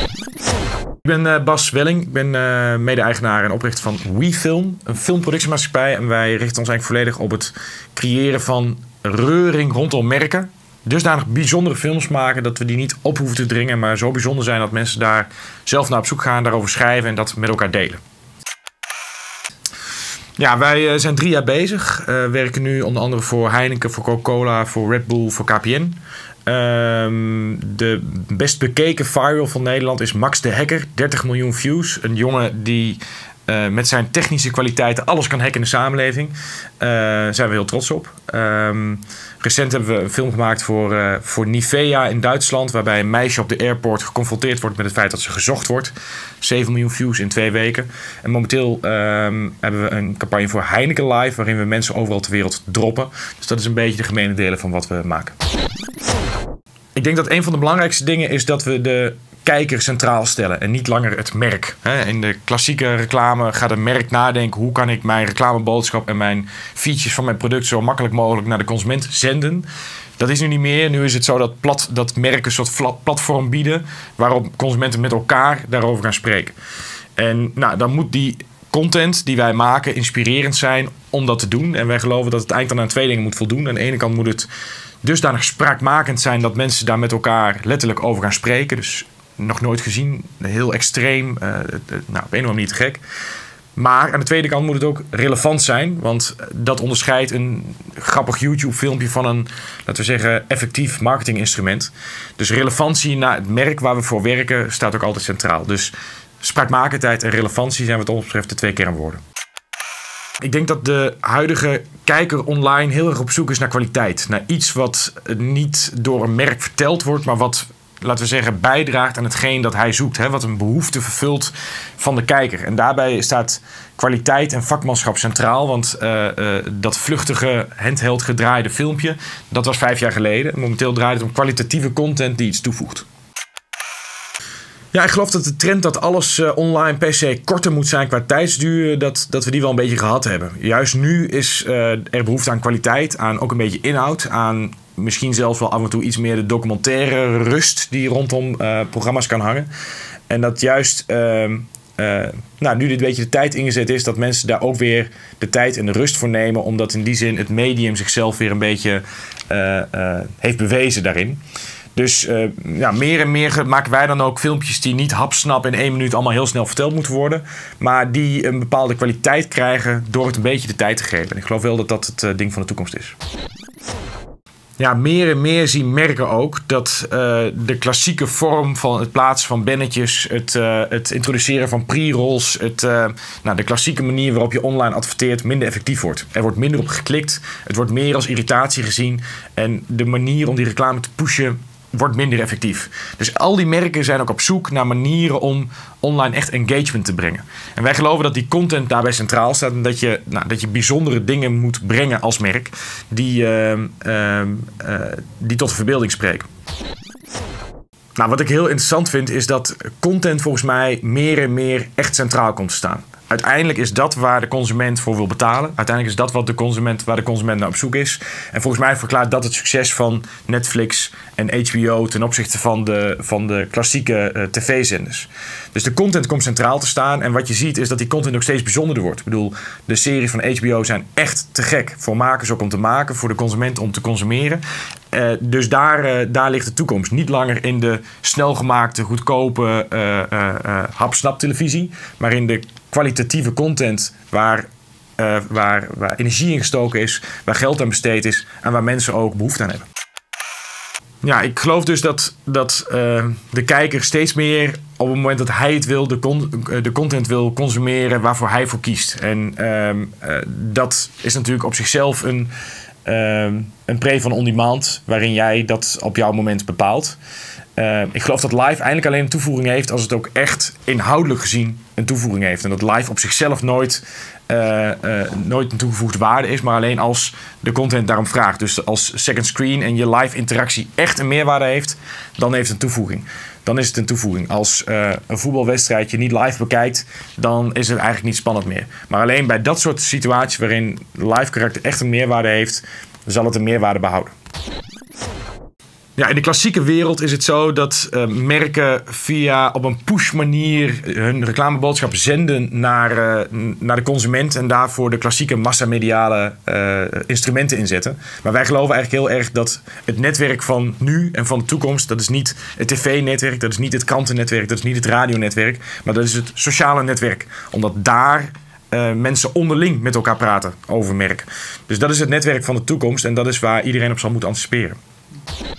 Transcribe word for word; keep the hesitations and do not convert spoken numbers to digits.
Ik ben uh, Bas Welling, ik ben uh, mede-eigenaar en oprichter van WeFilm, een filmproductiemaatschappij. En wij richten ons eigenlijk volledig op het creëren van reuring rondom merken. Dusdanig bijzondere films maken dat we die niet op hoeven te dringen, maar zo bijzonder zijn dat mensen daar zelf naar op zoek gaan, daarover schrijven en dat met elkaar delen. Ja, wij uh, zijn drie jaar bezig. Uh, werken nu onder andere voor Heineken, voor Coca-Cola, voor Red Bull, voor K P N. Um, de best bekeken viral van Nederland is Max de Hacker. dertig miljoen views. Een jongen die uh, met zijn technische kwaliteiten alles kan hacken in de samenleving. Uh, daar zijn we heel trots op. Um, recent hebben we een film gemaakt voor, uh, voor Nivea in Duitsland. Waarbij een meisje op de airport geconfronteerd wordt met het feit dat ze gezocht wordt. zeven miljoen views in twee weken. En momenteel um, hebben we een campagne voor Heineken Live. Waarin we mensen overal ter wereld droppen. Dus dat is een beetje de gemene delen van wat we maken. Ik denk dat een van de belangrijkste dingen is dat we de kijker centraal stellen en niet langer het merk. In de klassieke reclame gaat een merk nadenken: hoe kan ik mijn reclameboodschap en mijn features van mijn product zo makkelijk mogelijk naar de consument zenden. Dat is nu niet meer. Nu is het zo dat, plat, dat merken een soort platform bieden waarop consumenten met elkaar daarover gaan spreken. En nou, dan moet die content die wij maken inspirerend zijn om dat te doen. En wij geloven dat het eigenlijk dan aan twee dingen moet voldoen. Aan de ene kant moet het dusdanig spraakmakend zijn dat mensen daar met elkaar letterlijk over gaan spreken. Dus nog nooit gezien, heel extreem, uh, nou, op een of andere manier te gek. Maar aan de tweede kant moet het ook relevant zijn, want dat onderscheidt een grappig YouTube-filmpje van een, laten we zeggen, effectief marketinginstrument. Dus relevantie naar het merk waar we voor werken staat ook altijd centraal. Dus spraakmakendheid en relevantie zijn wat ons betreft de twee kernwoorden. Ik denk dat de huidige kijker online heel erg op zoek is naar kwaliteit. Naar iets wat niet door een merk verteld wordt, maar wat, laten we zeggen, bijdraagt aan hetgeen dat hij zoekt. Hè? Wat een behoefte vervult van de kijker. En daarbij staat kwaliteit en vakmanschap centraal. Want uh, uh, dat vluchtige, handheld gedraaide filmpje, dat was vijf jaar geleden. Momenteel draait het om kwalitatieve content die iets toevoegt. Ja, ik geloof dat de trend dat alles uh, online per se korter moet zijn qua tijdsduur, dat, dat we die wel een beetje gehad hebben. Juist nu is uh, er behoefte aan kwaliteit, aan ook een beetje inhoud, aan misschien zelfs wel af en toe iets meer de documentaire rust die rondom uh, programma's kan hangen. En dat juist uh, uh, nou, nu dit beetje de tijd ingezet is, dat mensen daar ook weer de tijd en de rust voor nemen, omdat in die zin het medium zichzelf weer een beetje uh, uh, heeft bewezen daarin. Dus uh, ja, meer en meer maken wij dan ook filmpjes die niet hapsnap in één minuut allemaal heel snel verteld moeten worden. Maar die een bepaalde kwaliteit krijgen door het een beetje de tijd te geven. En ik geloof wel dat dat het uh, ding van de toekomst is. Ja, meer en meer zien merken ook dat uh, de klassieke vorm van het plaatsen van bannetjes, het, uh, het introduceren van pre-rolls, het, uh, nou, de klassieke manier waarop je online adverteert minder effectief wordt. Er wordt minder op geklikt, het wordt meer als irritatie gezien en de manier om die reclame te pushen wordt minder effectief. Dus al die merken zijn ook op zoek naar manieren om online echt engagement te brengen. En wij geloven dat die content daarbij centraal staat en dat je, nou, dat je bijzondere dingen moet brengen als merk die, uh, uh, uh, die tot de verbeelding spreken. Nou, wat ik heel interessant vind is dat content volgens mij meer en meer echt centraal komt te staan. Uiteindelijk is dat waar de consument voor wil betalen. Uiteindelijk is dat wat de consument, waar de consument naar op zoek is. En volgens mij verklaart dat het succes van Netflix en H B O ten opzichte van de, van de klassieke uh, tv-zenders. Dus de content komt centraal te staan. En wat je ziet is dat die content ook steeds bijzonderder wordt. Ik bedoel, de series van H B O zijn echt te gek. Voor makers ook om te maken, voor de consument om te consumeren. Uh, dus daar, uh, daar ligt de toekomst. Niet langer in de snelgemaakte, goedkope uh, uh, uh, hapsnap televisie, maar in de kwalitatieve content waar, uh, waar, waar energie in gestoken is, waar geld aan besteed is en waar mensen ook behoefte aan hebben. Ja, ik geloof dus dat, dat uh, de kijker steeds meer op het moment dat hij het wil, de, con de content wil consumeren waarvoor hij voor kiest. En uh, uh, dat is natuurlijk op zichzelf een, uh, een pre van on-demand, waarin jij dat op jouw moment bepaalt. Uh, ik geloof dat live eigenlijk alleen een toevoeging heeft als het ook echt inhoudelijk gezien een toevoeging heeft. En dat live op zichzelf nooit, uh, uh, nooit een toegevoegde waarde is, maar alleen als de content daarom vraagt. Dus als second screen en je live interactie echt een meerwaarde heeft, dan heeft het een toevoeging. Dan is het een toevoeging. Als uh, een voetbalwedstrijd je niet live bekijkt, dan is het eigenlijk niet spannend meer. Maar alleen bij dat soort situaties waarin live karakter echt een meerwaarde heeft, zal het een meerwaarde behouden. Ja, in de klassieke wereld is het zo dat uh, merken via op een push manier hun reclameboodschap zenden naar, uh, naar de consument en daarvoor de klassieke massamediale uh, instrumenten inzetten. Maar wij geloven eigenlijk heel erg dat het netwerk van nu en van de toekomst, dat is niet het tv-netwerk, dat is niet het krantennetwerk, dat is niet het radionetwerk, maar dat is het sociale netwerk. Omdat daar Uh, mensen onderling met elkaar praten over merk. Dus dat is het netwerk van de toekomst en dat is waar iedereen op zal moeten anticiperen.